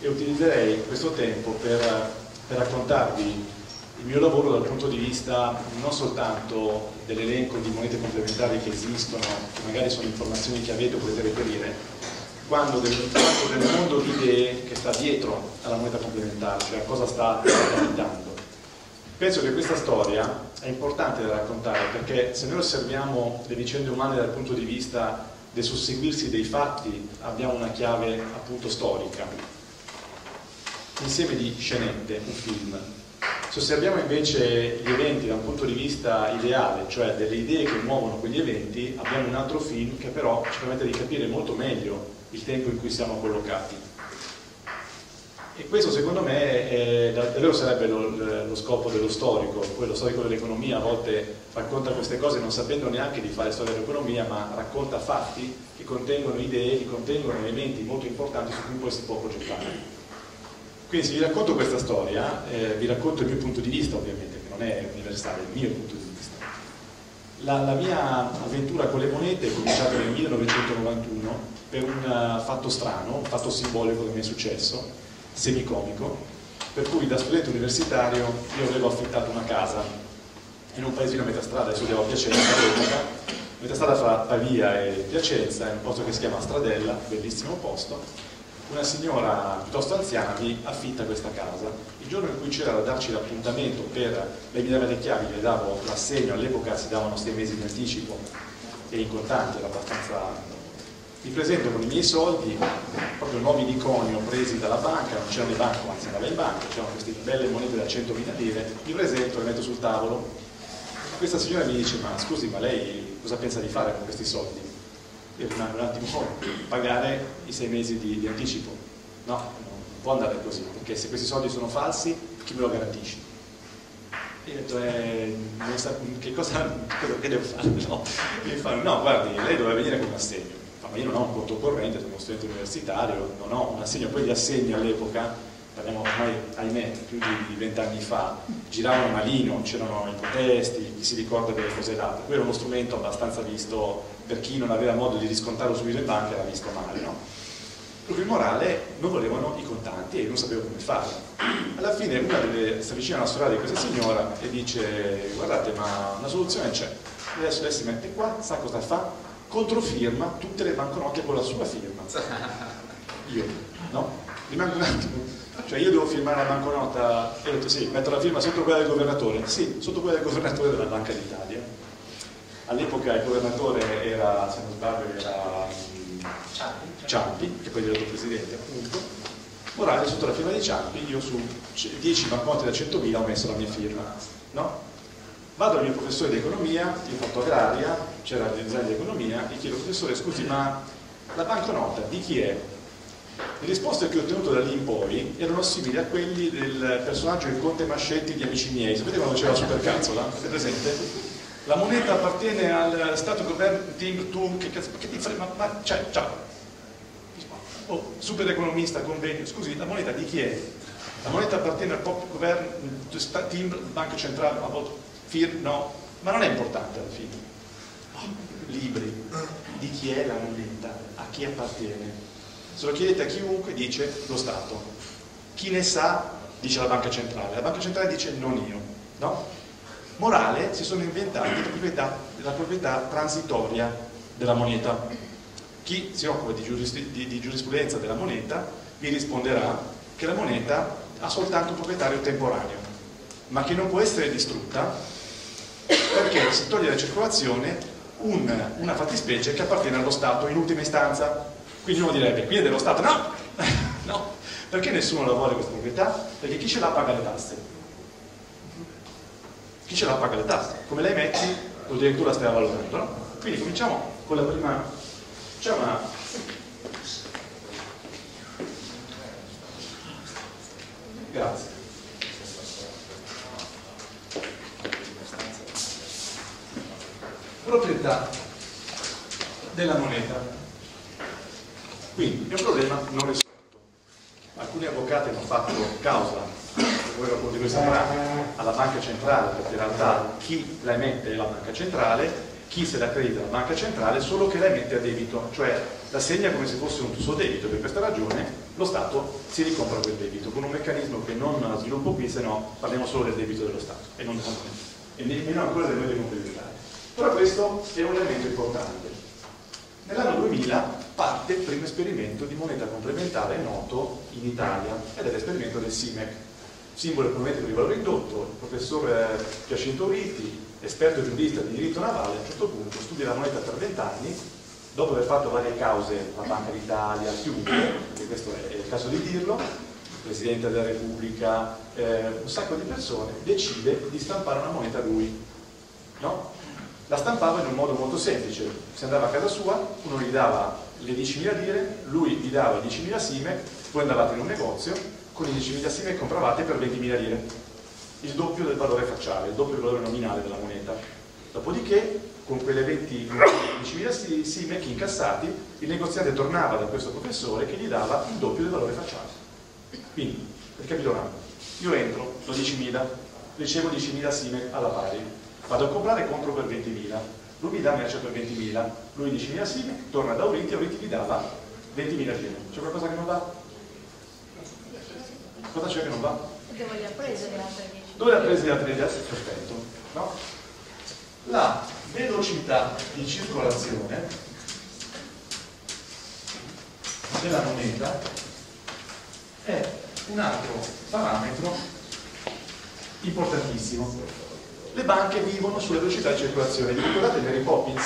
e utilizzerei questo tempo per raccontarvi il mio lavoro dal punto di vista non soltanto dell'elenco di monete complementari che esistono, che magari sono informazioni che avete o potete reperire, quanto del mondo di idee che sta dietro alla moneta complementare, cioè a cosa sta capitando. Penso che questa storia è importante da raccontare, perché se noi osserviamo le vicende umane dal punto di vista del susseguirsi dei fatti, abbiamo una chiave appunto storica, insieme di scenette, un film. Se osserviamo invece gli eventi da un punto di vista ideale, cioè delle idee che muovono quegli eventi, abbiamo un altro film che però ci permette di capire molto meglio il tempo in cui siamo collocati. E questo secondo me davvero sarebbe lo scopo dello storico. Poi lo storico dell'economia a volte racconta queste cose non sapendo neanche di fare storia dell'economia, ma racconta fatti che contengono idee, che contengono elementi molto importanti su cui poi si può progettare. Quindi se vi racconto questa storia, vi racconto il mio punto di vista ovviamente, che non è universale, è il mio punto di vista. La mia avventura con le monete è cominciata nel 1991 per un fatto strano, un fatto simbolico che mi è successo, semicomico, per cui da studente universitario io avevo affittato una casa in un paesino a metà strada, io studiavo a Piacenza all'epoca, metà strada fra Pavia e Piacenza, in un posto che si chiama Stradella, bellissimo posto. Una signora piuttosto anziana mi affitta questa casa. Il giorno in cui c'era da darci l'appuntamento lei mi dava le chiavi, le davo l'assegno, all'epoca si davano 6 mesi di anticipo e in contanti, era abbastanza. Mi presento con i miei soldi, proprio nuovi di conio presi dalla banca, non c'erano le banche, ma si andava in banca, c'erano queste belle monete da 100.000 lire, mi presento, le metto sul tavolo. Questa signora mi dice: ma scusi, ma lei cosa pensa di fare con questi soldi? Io rimango un attimo pagare i 6 mesi di anticipo. No, non può andare così, perché se questi soldi sono falsi, chi me lo garantisce? E io ho detto: che devo fare? No. Mi fanno: no, guardi, lei doveva venire con un assegno. Ma io non ho un conto corrente, sono uno studente universitario, non ho un assegno. Poi gli assegni all'epoca, parliamo ormai, ahimè, più di 20 anni fa, giravano malino, c'erano i protesti, chi si ricorda delle cose date. Poi era uno strumento abbastanza visto, per chi non aveva modo di riscontrarlo subito in banca, era visto male, no? Proprio il morale, non volevano i contanti e io non sapevo come fare. Alla fine si avvicina alla sorella di questa signora e dice: guardate, ma una soluzione c'è. Adesso lei si mette qua, sa cosa fa? Controfirma tutte le banconote con la sua firma. Io, no? Rimango un attimo. Cioè io devo firmare la banconota e ho detto: sì, metto la firma sotto quella del governatore. Sì, sotto quella del governatore della Banca d'Italia. All'epoca il governatore era, se non sbaglio, era Ciampi, che poi è diventato presidente appunto. Morale, sotto la firma di Ciampi, io su 10 banconote da 100.000 ho messo la mia firma, no? Vado al mio professore di economia, io ho fatto agraria, c'era il design di economia, gli chiedo: professore, scusi, ma la banconota di chi è? Le risposte che ho ottenuto da lì in poi erano simili a quelli del personaggio il Conte Mascetti di Amici miei. Sapete quando c'era la supercazzola? Avete presente? La moneta appartiene al Stato Governo Ting Tung, che ti frega? Ma cioè, ciao. Oh, super economista, convegno, scusi, la moneta di chi è? La moneta appartiene al Pop Governo Team, Banca Centrale, a volte. No, ma non è importante alla fine. Libri, di chi è la moneta, a chi appartiene. Se lo chiedete a chiunque dice lo Stato. Chi ne sa dice la Banca Centrale. La Banca Centrale dice non io, no? Morale, si sono inventati la proprietà transitoria della moneta. Chi si occupa di giurisprudenza della moneta vi risponderà che la moneta ha soltanto un proprietario temporaneo, ma che non può essere distrutta perché si toglie da circolazione una fattispecie che appartiene allo Stato in ultima istanza. Quindi uno direbbe: qui è dello Stato. No! No! Perché nessuno la vuole questa proprietà? Perché chi ce l'ha paga le tasse. Chi ce l'ha paga le tasse. Come lei metti, vuol dire che tu la stai valutando, no? Quindi cominciamo con la prima. C'è una. Grazie. Proprietà della moneta. Quindi è un problema non risolto. Alcuni avvocati hanno fatto causa, voi lo potete sapere, alla banca centrale, perché in realtà chi la emette è la banca centrale, chi se l'accredita la banca centrale, solo che la emette a debito, cioè la segna come se fosse un suo debito. Per questa ragione lo Stato si ricompra quel debito con un meccanismo che non sviluppo qui, se no parliamo solo del debito dello Stato e non e nemmeno ancora del noi dei complementari. Però questo è un elemento importante. Nell'anno 2000 parte il primo esperimento di moneta complementare noto in Italia, ed è l'esperimento del SIMEC, simbolo econometrico di valore indotto. Il professor Giacinto Riti, esperto giurista di diritto navale, a un certo punto studia la moneta per 20 anni, dopo aver fatto varie cause, la Banca d'Italia, chiunque, perché questo è il caso di dirlo, il Presidente della Repubblica, un sacco di persone, decide di stampare una moneta lui, no? La stampava in un modo molto semplice: si andava a casa sua, uno gli dava le 10.000 lire, lui gli dava i 10.000 SIMEC, voi andavate in un negozio, con i 10.000 SIMEC compravate per 20.000 lire, il doppio del valore facciale, il doppio del valore nominale della moneta. Dopodiché, con quelle 10.000 SIMEC incassati, il negoziante tornava da questo professore che gli dava il doppio del valore facciale. Quindi, ricapitolando, io entro, do 10.000, ricevo 10.000 SIMEC alla pari, vado a comprare, compro per 20.000, lui mi dà merce per 20.000, lui 10.000 SIMEC, torna da Auriti, Auriti gli dava 20.000 lire. C'è qualcosa che non va? Cosa c'è che non va? Dove le ha prese le altre 10? Dove le ha prese le altre 10? Perfetto. No? La velocità di circolazione della moneta è un altro parametro importantissimo. Le banche vivono sulla velocità di circolazione. Vi ricordate Mary Poppins?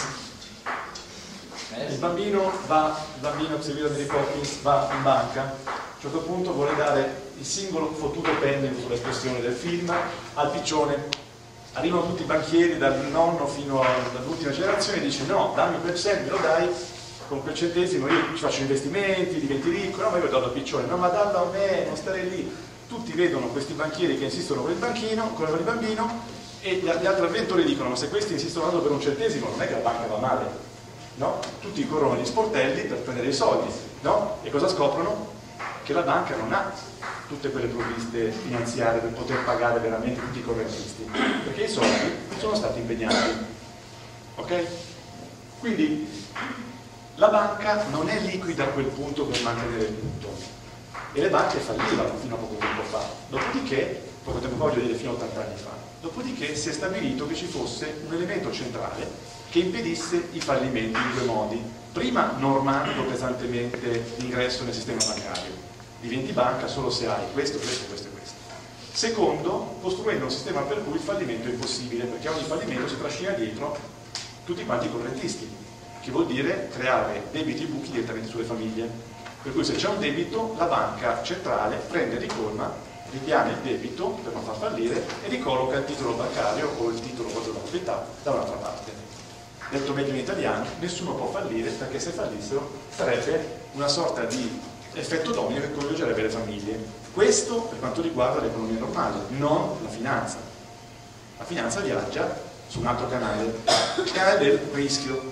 Il bambino che seguiva Mary Poppins va in banca, a un certo punto vuole dare il singolo fottuto penny, sull'espressione del film, al piccione. Arrivano tutti i banchieri, dal nonno fino all'ultima generazione, e dice: no, dammi quel centesimo, me lo dai, con quel centesimo io ci faccio investimenti, diventi ricco. No, ma io lo do al piccione. No, ma dallo a me, non stare lì. Tutti vedono questi banchieri che insistono con il bambino, e gli altri avventori dicono: ma se questi insistono per un centesimo, non è che la banca va male, no? Tutti corrono agli sportelli per prendere i soldi, no? E cosa scoprono? Che la banca non ha tutte quelle provviste finanziarie per poter pagare veramente tutti i correntisti, perché i soldi sono stati impegnati, ok? Quindi la banca non è liquida a quel punto per mantenere il punto, e le banche fallivano fino a poco tempo fa. Dopodiché, poco tempo fa, voglio dire fino a 80 anni fa, dopodiché si è stabilito che ci fosse un elemento centrale che impedisse i fallimenti in due modi: prima, normando pesantemente l'ingresso nel sistema bancario, diventi banca solo se hai questo, questo, questo e questo; secondo, costruendo un sistema per cui il fallimento è impossibile, perché ogni fallimento si trascina dietro tutti quanti i correntisti, che vuol dire creare debiti e buchi direttamente sulle famiglie. Per cui se c'è un debito, la banca centrale prende, ricolma, ripiana il debito per non far fallire e ricolloca il titolo bancario o il titolo della proprietà da un'altra parte. Detto meglio in italiano, nessuno può fallire, perché se fallissero sarebbe una sorta di effetto domino che coinvolgerebbe le famiglie. Questo per quanto riguarda l'economia normale, non la finanza. La finanza viaggia su un altro canale, il canale del rischio.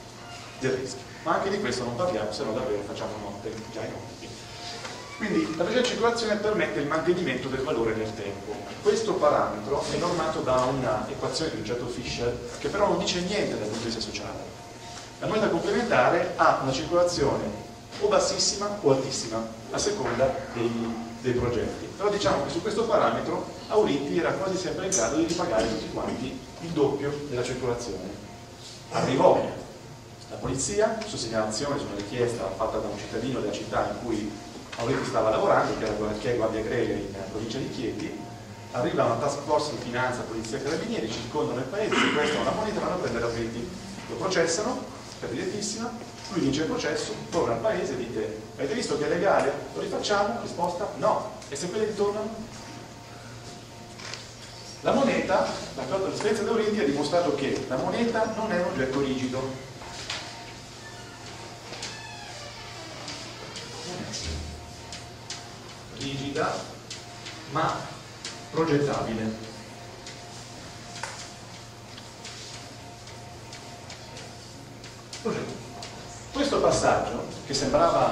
Ma anche di questo non parliamo, se no davvero facciamo notte, già in notte. Quindi la velocità di circolazione permette il mantenimento del valore nel tempo. Questo parametro è normato da una equazione di un certo Fisher, che però non dice niente dal punto di vista sociale. La moneta complementare ha una circolazione o bassissima o altissima, a seconda dei progetti. Però diciamo che su questo parametro Auriti era quasi sempre in grado di ripagare tutti quanti il doppio della circolazione. Arrivò la polizia, su segnalazione, su una richiesta fatta da un cittadino della città in cui Auriti stava lavorando, che era Guardia Grelia in provincia di Chieti. Arriva una task force di finanza, polizia e carabinieri, circondano il paese, sequestrano la moneta e vanno a prendere Auriti. Lo processano, per direttissima, lui vince il processo, torna al paese e dite: avete visto che è legale? Lo rifacciamo? Risposta: no. E se quelli ritornano? La moneta, l'esperienza di Auriti ha dimostrato che la moneta non è un oggetto rigido. Rigida, ma progettabile. Questo passaggio, che sembrava,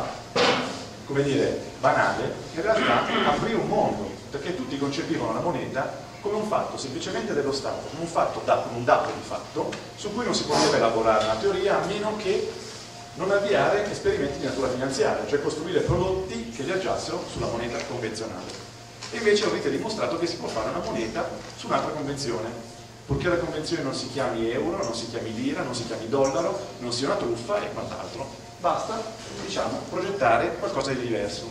come dire, banale, in realtà aprì un mondo, perché tutti concepivano la moneta come un fatto semplicemente dello Stato, come un dato di fatto su cui non si poteva elaborare una teoria a meno che non avviare esperimenti di natura finanziaria, cioè costruire prodotti che viaggiassero sulla moneta convenzionale. E invece avete dimostrato che si può fare una moneta su un'altra convenzione, purché la convenzione non si chiami euro, non si chiami lira, non si chiami dollaro, non sia una truffa e quant'altro. Basta, diciamo, progettare qualcosa di diverso.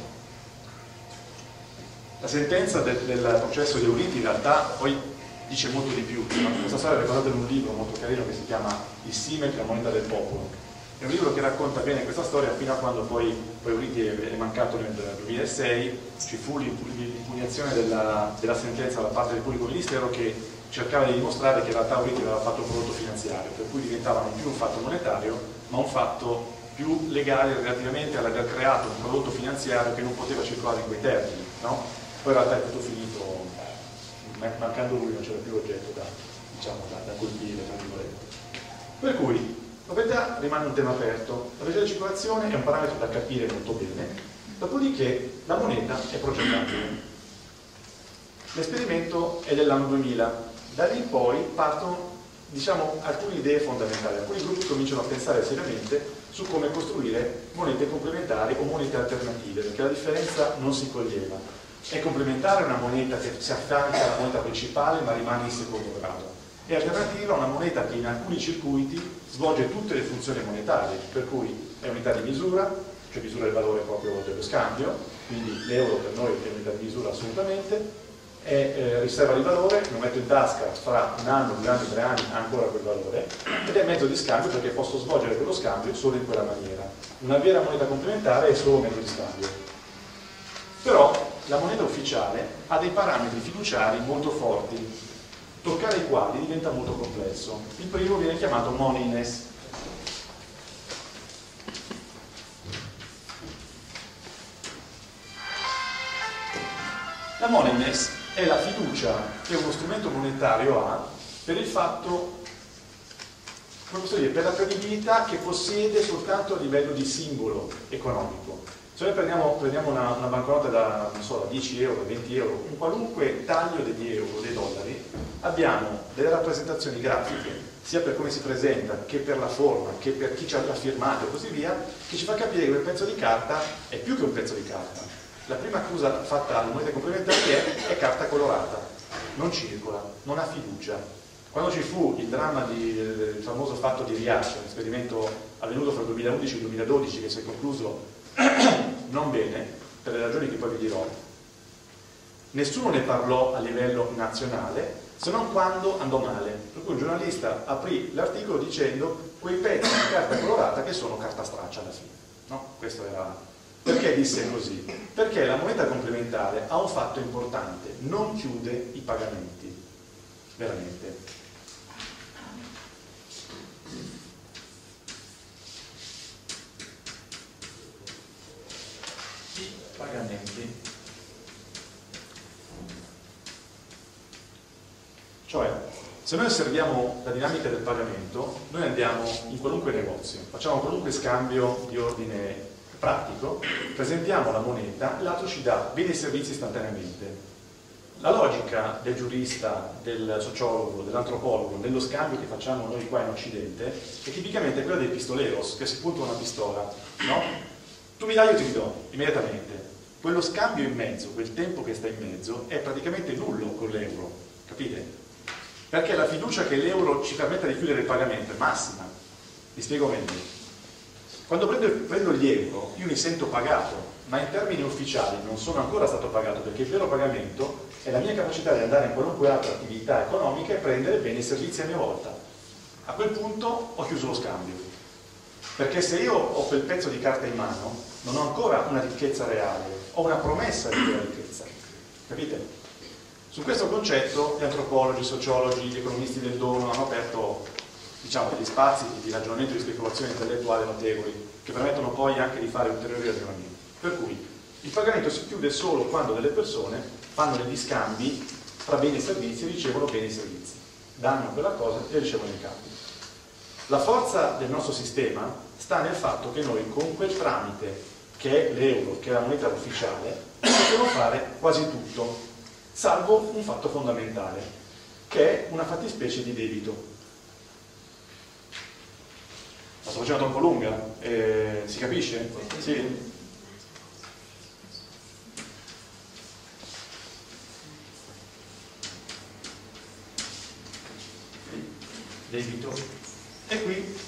La sentenza del processo di Euriti in realtà poi dice molto di più. Questa storia è ricordata in un libro molto carino che si chiama Il Simec, la moneta del popolo. È un libro che racconta bene questa storia fino a quando poi Euriti è mancato nel 2006, ci fu l'impugnazione della sentenza da parte del pubblico ministero che cercava di dimostrare che in realtà Euriti aveva fatto un prodotto finanziario, per cui diventava non più un fatto monetario, ma un fatto più legale relativamente all'aver creato un prodotto finanziario che non poteva circolare in quei termini, no? Poi in realtà è tutto finito, mancando lui non c'era più oggetto da colpire, tra virgolette. Per cui la proprietà rimane un tema aperto, la velocità di circolazione è un parametro da capire molto bene, dopodiché la moneta è progettabile. L'esperimento è dell'anno 2000, da lì in poi partono alcune idee fondamentali, alcuni gruppi cominciano a pensare seriamente su come costruire monete complementari o monete alternative, perché la differenza non si coglieva. È complementare una moneta che si affianca alla moneta principale ma rimane in secondo grado. È alternativa a una moneta che in alcuni circuiti svolge tutte le funzioni monetarie, per cui è unità di misura, cioè misura il valore proprio dello scambio, quindi l'euro per noi è unità di misura assolutamente, è riserva di valore, lo metto in tasca, fra un anno, 2 anni, 3 anni ha ancora quel valore, ed è mezzo di scambio perché posso svolgere quello scambio solo in quella maniera. Una vera moneta complementare è solo un mezzo di scambio. Però la moneta ufficiale ha dei parametri fiduciari molto forti, toccare i quali diventa molto complesso. Il primo viene chiamato moneyness. La moneyness è la fiducia che uno strumento monetario ha per il fatto, come posso dire, per la credibilità che possiede soltanto a livello di simbolo economico. Se noi prendiamo una banconota da 10 euro, 20 euro, un qualunque taglio degli euro, dei dollari, abbiamo delle rappresentazioni grafiche, sia per come si presenta, che per la forma, che per chi ci ha firmato e così via, che ci fa capire che quel pezzo di carta è più che un pezzo di carta. La prima accusa fatta alle monete complementari è carta colorata, non circola, non ha fiducia. Quando ci fu il dramma del famoso fatto di Riace, un esperimento avvenuto fra il 2011 e il 2012 che si è concluso non bene, per le ragioni che poi vi dirò, nessuno ne parlò a livello nazionale se non quando andò male, per cui un giornalista aprì l'articolo dicendo quei pezzi di carta colorata che sono carta straccia alla fine, no? Questo era. Perché disse così? Perché la moneta complementare ha un fatto importante, non chiude i pagamenti, veramente. Pagamenti, cioè se noi osserviamo la dinamica del pagamento, noi andiamo in qualunque negozio, facciamo qualunque scambio di ordine pratico, presentiamo la moneta, l'altro ci dà beni e servizi istantaneamente. La logica del giurista, del sociologo, dell'antropologo nello scambio che facciamo noi qua in Occidente è tipicamente quella dei pistoleros, che si punta una pistola, no? Tu mi dai, io ti do immediatamente. Quello scambio in mezzo, quel tempo che sta in mezzo, è praticamente nullo con l'euro, capite? Perché la fiducia che l'euro ci permetta di chiudere il pagamento è massima. Vi spiego meglio. Quando prendo gli euro, io mi sento pagato, ma in termini ufficiali non sono ancora stato pagato, perché il vero pagamento è la mia capacità di andare in qualunque altra attività economica e prendere beni e servizi a mia volta. A quel punto ho chiuso lo scambio. Perché se io ho quel pezzo di carta in mano, non ho ancora una ricchezza reale, ho una promessa di quella ricchezza. Capite? Su questo concetto gli antropologi, i sociologi, gli economisti del dono hanno aperto, diciamo, degli spazi di ragionamento e di speculazione intellettuale notevoli, che permettono poi anche di fare ulteriori ragionamenti. Per cui il pagamento si chiude solo quando delle persone fanno degli scambi tra beni e servizi e ricevono beni e servizi. Danno quella cosa e ricevono i cambi. La forza del nostro sistema sta nel fatto che noi con quel tramite, che è l'euro, che è la moneta ufficiale, possiamo fare quasi tutto. salvo un fatto fondamentale, che è una fattispecie di debito. La sto facendo troppo lunga? Si capisce? Sì? Debito. E qui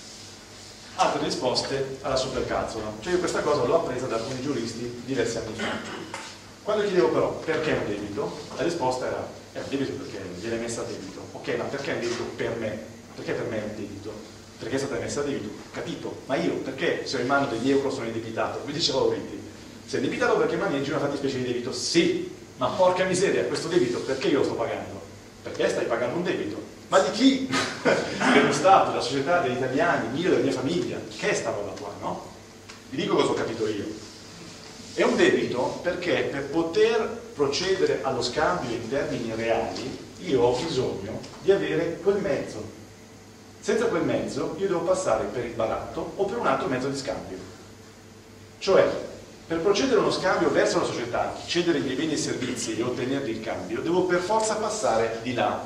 altre risposte alla supercazzola. Cioè io questa cosa l'ho appresa da alcuni giuristi diversi anni fa. Quando chiedevo però perché è un debito, la risposta era è un debito perché viene messa a debito. Ok, ma perché è un debito per me? Perché per me è un debito? Perché è stata messa a debito? Capito? Ma io perché se ho in mano degli euro sono indebitato? Come diceva Oritti, sei indebitato perché maneggi una fattispecie di debito? Sì, ma porca miseria, questo debito perché io lo sto pagando? Perché stai pagando un debito? Ma di chi? Dello Stato, della società, degli italiani, mio, della mia famiglia. Che è sta roba qua, no? Vi dico cosa ho capito io. È un debito perché per poter procedere allo scambio in termini reali io ho bisogno di avere quel mezzo. Senza quel mezzo io devo passare per il baratto o per un altro mezzo di scambio. Cioè, per procedere a uno scambio verso la società, cedere i miei beni e servizi e ottenerli il cambio, devo per forza passare di là.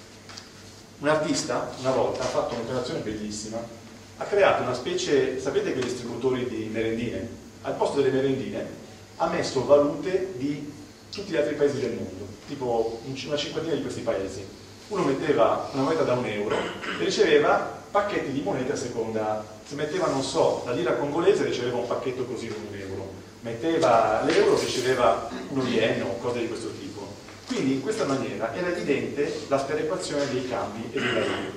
Un artista una volta ha fatto un'operazione bellissima, ha creato una specie, sapete quei distributori di merendine? Al posto delle merendine ha messo valute di tutti gli altri paesi del mondo, tipo una cinquantina di questi paesi. Uno metteva una moneta da €1 e riceveva pacchetti di monete a seconda. Se metteva, non so, la lira congolese riceveva un pacchetto così con €1, metteva l'euro riceveva uno yen o cose di questo tipo. Quindi in questa maniera era evidente la sperequazione dei cambi e dei valori.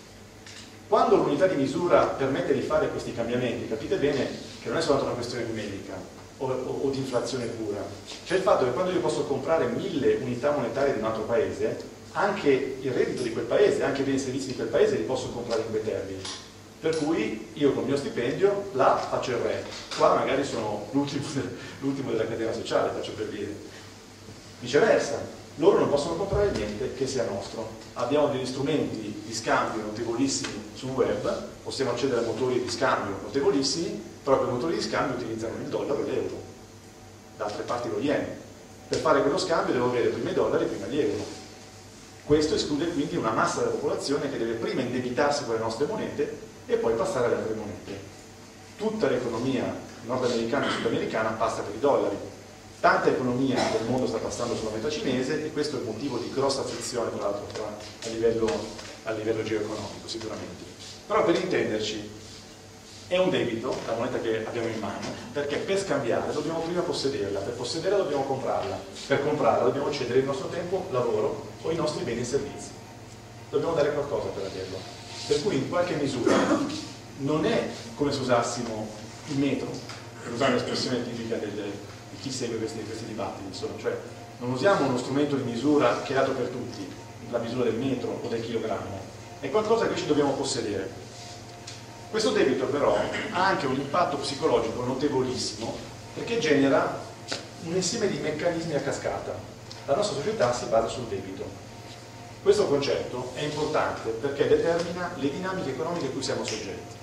Quando l'unità di misura permette di fare questi cambiamenti, capite bene che non è soltanto una questione numerica o di inflazione pura. C'è il fatto che quando io posso comprare 1000 unità monetarie di un altro paese, anche il reddito di quel paese, anche i beni e servizi di quel paese li posso comprare in quei termini. Per cui io con il mio stipendio là faccio il re, qua magari sono l'ultimo della catena sociale, faccio per dire. Viceversa, loro non possono comprare niente che sia nostro. Abbiamo degli strumenti di scambio notevolissimi sul web, possiamo accedere a motori di scambio notevolissimi, però quei motori di scambio utilizzano il dollaro e l'euro, da altre parti lo yen. Per fare quello scambio devo avere prima i dollari e prima gli euro. Questo esclude quindi una massa della popolazione che deve prima indebitarsi con le nostre monete e poi passare alle altre monete. Tutta l'economia nordamericana e sudamericana passa per i dollari. Tanta economia del mondo sta passando sulla moneta cinese e questo è il motivo di grossa frizione, tra l'altro, a livello geoeconomico sicuramente. Però per intenderci, è un debito, la moneta che abbiamo in mano, perché per scambiare dobbiamo prima possederla, per possederla dobbiamo comprarla, per comprarla dobbiamo cedere il nostro tempo, lavoro o i nostri beni e servizi. Dobbiamo dare qualcosa per averlo. Per cui in qualche misura non è come se usassimo il metro, per usare l'espressione tipica di chi segue questi dibattiti, insomma, cioè non usiamo uno strumento di misura che è dato per tutti, la misura del metro o del chilogrammo, è qualcosa che ci dobbiamo possedere. Questo debito però ha anche un impatto psicologico notevolissimo perché genera un insieme di meccanismi a cascata. La nostra società si basa sul debito. Questo concetto è importante perché determina le dinamiche economiche a cui siamo soggetti.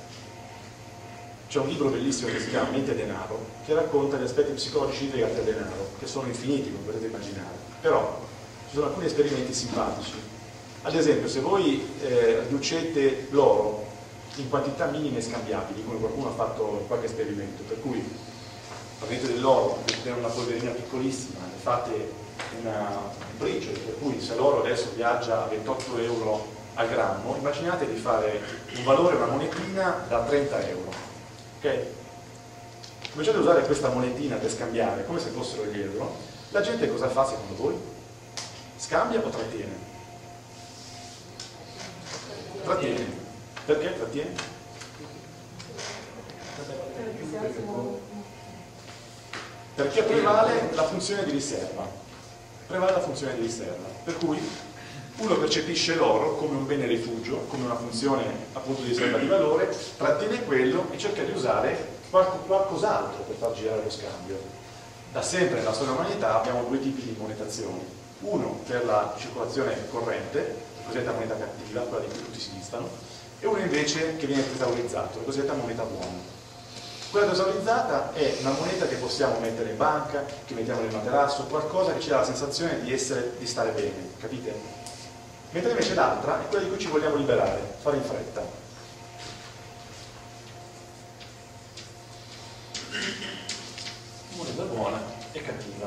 C'è un libro bellissimo che si chiama Mente e Denaro, che racconta gli aspetti psicologici legati al denaro, che sono infiniti, come potete immaginare. Però ci sono alcuni esperimenti simpatici. Ad esempio, se voi riducete l'oro in quantità minime scambiabili, come qualcuno ha fatto qualche esperimento, per cui prendete dell'oro, mettete una polverina piccolissima, ne fate una briciole, per cui se l'oro adesso viaggia a 28 euro al grammo, immaginate di fare un valore, una monetina da 30 euro. Ok? Cominciate a usare questa monetina per scambiare come se fossero gli euro. La gente cosa fa secondo voi? Scambia o trattiene? Trattiene. Perché trattiene? Perché prevale la funzione di riserva. Prevale la funzione di riserva. Per cui uno percepisce l'oro come un bene rifugio, come una funzione appunto di riserva di valore, trattiene quello e cerca di usare qualcos'altro per far girare lo scambio. Da sempre nella storia dell'umanità abbiamo due tipi di monetazioni. Uno per la circolazione corrente, la cosiddetta moneta cattiva, quella di cui tutti si disfano, e uno invece che viene tesaurizzato, la cosiddetta moneta buona. Quella tesaurizzata è una moneta che possiamo mettere in banca, che mettiamo nel materasso, qualcosa che ci dà la sensazione di stare bene, capite? Mentre invece l'altra è quella di cui ci vogliamo liberare, fare in fretta. Moneta buona e cattiva.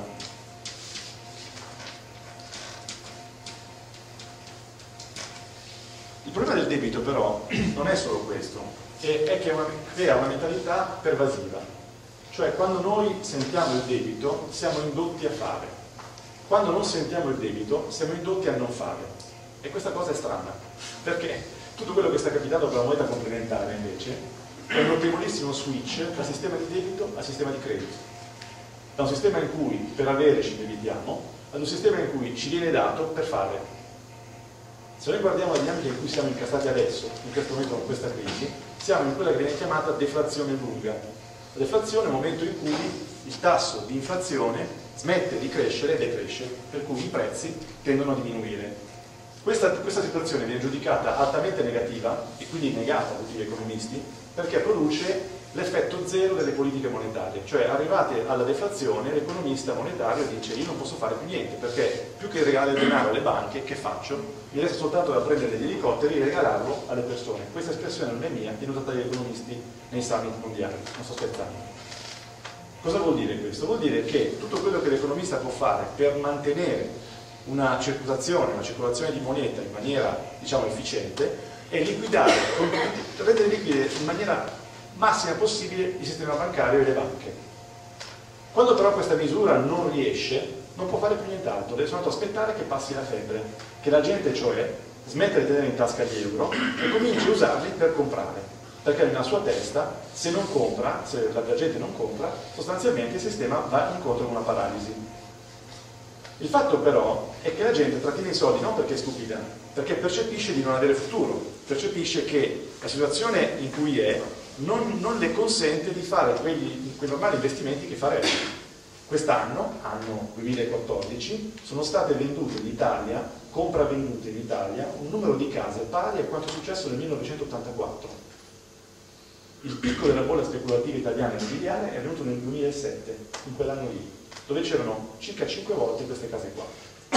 Il problema del debito però non è solo questo, è che crea una mentalità pervasiva, cioè quando noi sentiamo il debito siamo indotti a fare, quando non sentiamo il debito siamo indotti a non fare, e questa cosa è strana, perché tutto quello che sta capitando con la moneta complementare invece è un notevolissimo switch da sistema di debito a sistema di credito, da un sistema in cui per avere ci debitiamo ad un sistema in cui ci viene dato per fare. Se noi guardiamo la dinamica in cui siamo incastrati adesso, in questo momento con questa crisi, siamo in quella che viene chiamata deflazione lunga. La deflazione è il momento in cui il tasso di inflazione smette di crescere e decresce, per cui i prezzi tendono a diminuire. Questa situazione viene giudicata altamente negativa e quindi negata da tutti gli economisti perché produce l'effetto zero delle politiche monetarie, cioè arrivate alla deflazione l'economista monetario dice io non posso fare più niente perché più che regalare denaro alle banche, che faccio? Mi resta soltanto da prendere degli elicotteri e regalarlo alle persone. Questa espressione non è mia, è usata dagli economisti nei summit mondiali, non sto scherzando. Cosa vuol dire questo? Vuol dire che tutto quello che l'economista può fare per mantenere una circolazione di moneta in maniera, diciamo, efficiente è liquidare, rendere liquide in maniera massima possibile il sistema bancario e le banche. Quando però questa misura non riesce, non può fare più nient'altro, deve soltanto aspettare che passi la febbre, che la gente cioè smetta di tenere in tasca gli euro e cominci a usarli per comprare, perché nella sua testa se non compra, se la gente non compra, sostanzialmente il sistema va incontro a una paralisi. Il fatto però è che la gente trattiene i soldi non perché è stupida, perché percepisce di non avere futuro, percepisce che la situazione in cui è non le consente di fare quei normali investimenti che farebbe. Quest'anno, anno 2014, sono state vendute in Italia, compravendute in Italia, un numero di case pari a quanto è successo nel 1984. Il picco della bolla speculativa italiana immobiliare è venuto nel 2007, in quell'anno lì, dove c'erano circa 5 volte queste case qua.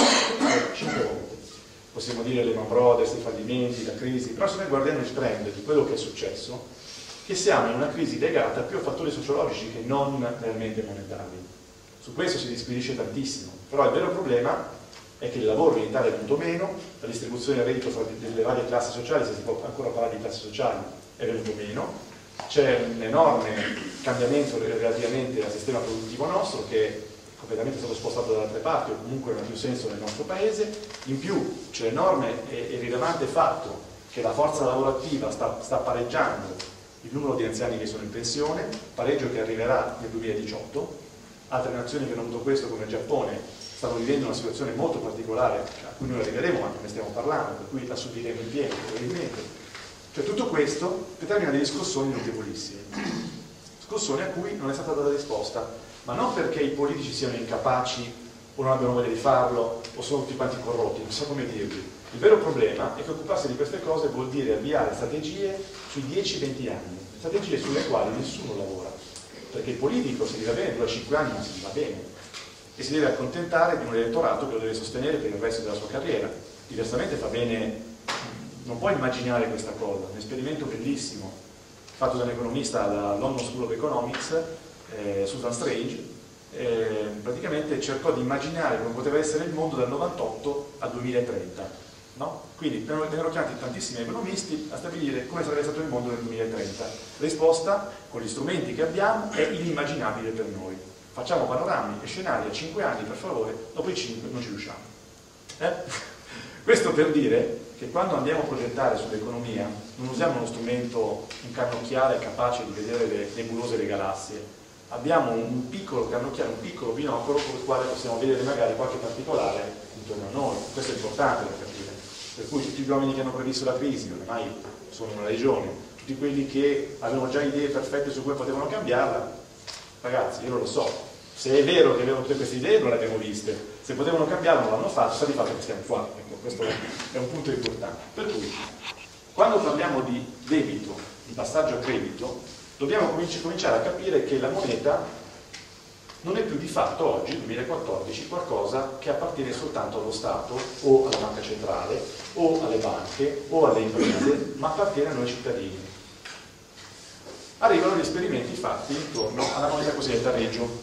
5 volte. Possiamo dire Lehman Brothers, i fallimenti, la crisi, però se noi guardiamo il trend di quello che è successo, che siamo in una crisi legata più a fattori sociologici che non realmente monetari. Su questo si disquisisce tantissimo, però il vero problema è che il lavoro in Italia è venuto meno, la distribuzione del reddito delle varie classi sociali, se si può ancora parlare di classi sociali, è venuto meno, c'è un enorme cambiamento relativamente al sistema produttivo nostro che è completamente stato spostato da altre parti o comunque non ha più senso nel nostro paese, in più c'è l'enorme e rilevante fatto che la forza lavorativa sta pareggiando il numero di anziani che sono in pensione, pareggio che arriverà nel 2018. Altre nazioni che hanno avuto questo, come il Giappone, stanno vivendo una situazione molto particolare a cui noi arriveremo, anche ne stiamo parlando, per cui la subiremo in pieno probabilmente. Cioè tutto questo determina degli scossoni notevolissimi, scossoni a cui non è stata data risposta, ma non perché i politici siano incapaci o non abbiano voglia di farlo o sono tutti quanti corrotti, non so come dirvi. Il vero problema è che occuparsi di queste cose vuol dire avviare strategie sui 10-20 anni, strategie sulle quali nessuno lavora, perché il politico se gli va bene dura 5 anni ma se gli va bene e si deve accontentare di un elettorato che lo deve sostenere per il resto della sua carriera. Diversamente fa bene, non puoi immaginare questa cosa, un esperimento bellissimo fatto da un economista alla London School of Economics, Susan Strange, praticamente cercò di immaginare come poteva essere il mondo dal 98 al 2030. No? Quindi vennero chiamati tantissimi economisti a stabilire come sarebbe stato il mondo nel 2030. Risposta, con gli strumenti che abbiamo, è inimmaginabile per noi. Facciamo panorami e scenari a 5 anni, per favore, dopo i 5 non ci riusciamo. Questo per dire che quando andiamo a progettare sull'economia non usiamo uno strumento, un cannocchiale capace di vedere le nebulose e le galassie. Abbiamo un piccolo cannocchiale, un piccolo binocolo con il quale possiamo vedere magari qualche particolare intorno a noi. Questo è importante da capire. Per cui tutti gli uomini che hanno previsto la crisi, ormai sono una legione, tutti quelli che avevano già idee perfette su come potevano cambiarla, ragazzi, io non lo so, se è vero che avevano tutte queste idee non le abbiamo viste, se potevano cambiarla non l'hanno fatto, sta di fatto che stiamo qua, ecco, questo è un punto importante. Per cui, quando parliamo di debito, di passaggio a credito, dobbiamo cominciare a capire che la moneta non è più di fatto oggi, nel 2014, qualcosa che appartiene soltanto allo Stato o alla banca centrale o alle banche o alle imprese, ma appartiene a noi cittadini. Arrivano gli esperimenti fatti intorno alla moneta cosiddetta Regio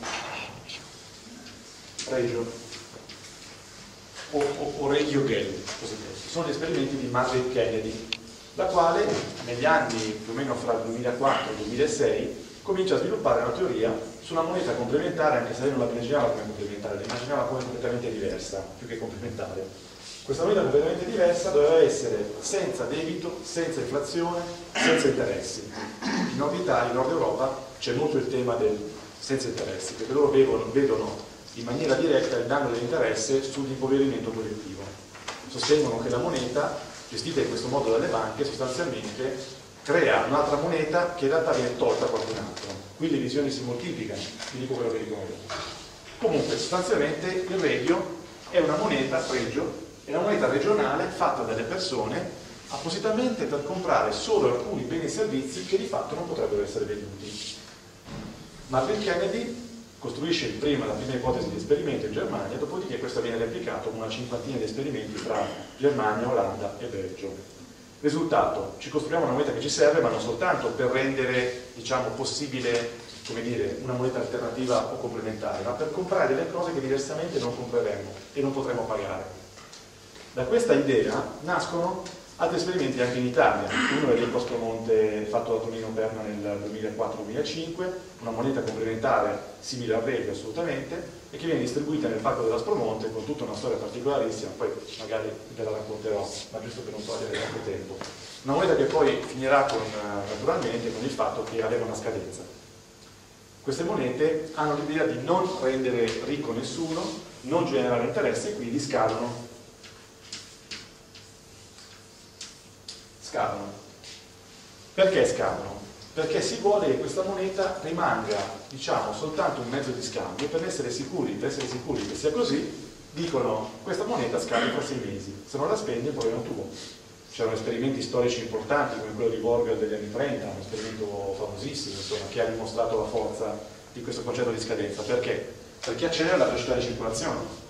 o Regio Geld, cosiddetti. Sono gli esperimenti di Madeleine Kennedy, la quale negli anni più o meno fra il 2004 e il 2006 comincia a sviluppare una teoria su una moneta complementare, anche se lei non la immaginava come complementare, la immaginava come completamente diversa, più che complementare. Questa moneta completamente diversa doveva essere senza debito, senza inflazione, senza interessi. In Nord Italia, in Nord Europa, c'è molto il tema del senza interessi, perché loro vedono in maniera diretta il danno dell'interesse sull'impoverimento collettivo. Sostengono che la moneta, gestita in questo modo dalle banche, sostanzialmente crea un'altra moneta che in realtà viene tolta a qualcun altro. Qui le visioni si moltiplicano, vi dico quello che dicono loro. Comunque, sostanzialmente il Regio è una moneta, è una moneta regionale fatta dalle persone appositamente per comprare solo alcuni beni e servizi che di fatto non potrebbero essere venduti. Madeleine Kennedy costruisce la prima ipotesi di esperimento in Germania, dopodiché questo viene replicato con una cinquantina di esperimenti tra Germania, Olanda e Belgio. Risultato, ci costruiamo una moneta che ci serve, ma non soltanto per rendere, diciamo, possibile, come dire, una moneta alternativa o complementare, ma per comprare delle cose che diversamente non compreremmo e non potremmo pagare. Da questa idea nascono altri esperimenti anche in Italia. Uno è l'Ecoaspromonte fatto da Tonino Perna nel 2004-2005, una moneta complementare simile al Regio assolutamente, e che viene distribuita nel Parco dell'Aspromonte con tutta una storia particolarissima, poi magari ve la racconterò, ma giusto per non togliere troppo tempo. Una moneta che poi finirà naturalmente con il fatto che aveva una scadenza. Queste monete hanno l'idea di non rendere ricco nessuno, non generare interesse e quindi scadono. Perché scadono? Perché si vuole che questa moneta rimanga, diciamo, soltanto un mezzo di scambio. Per essere sicuri che sia così, dicono questa moneta scade fra 6 mesi, se non la spendi è un problema tuo. C'erano esperimenti storici importanti come quello di Borger degli anni 30, un esperimento famosissimo, insomma, che ha dimostrato la forza di questo concetto di scadenza. Perché? Perché accelera la velocità di circolazione.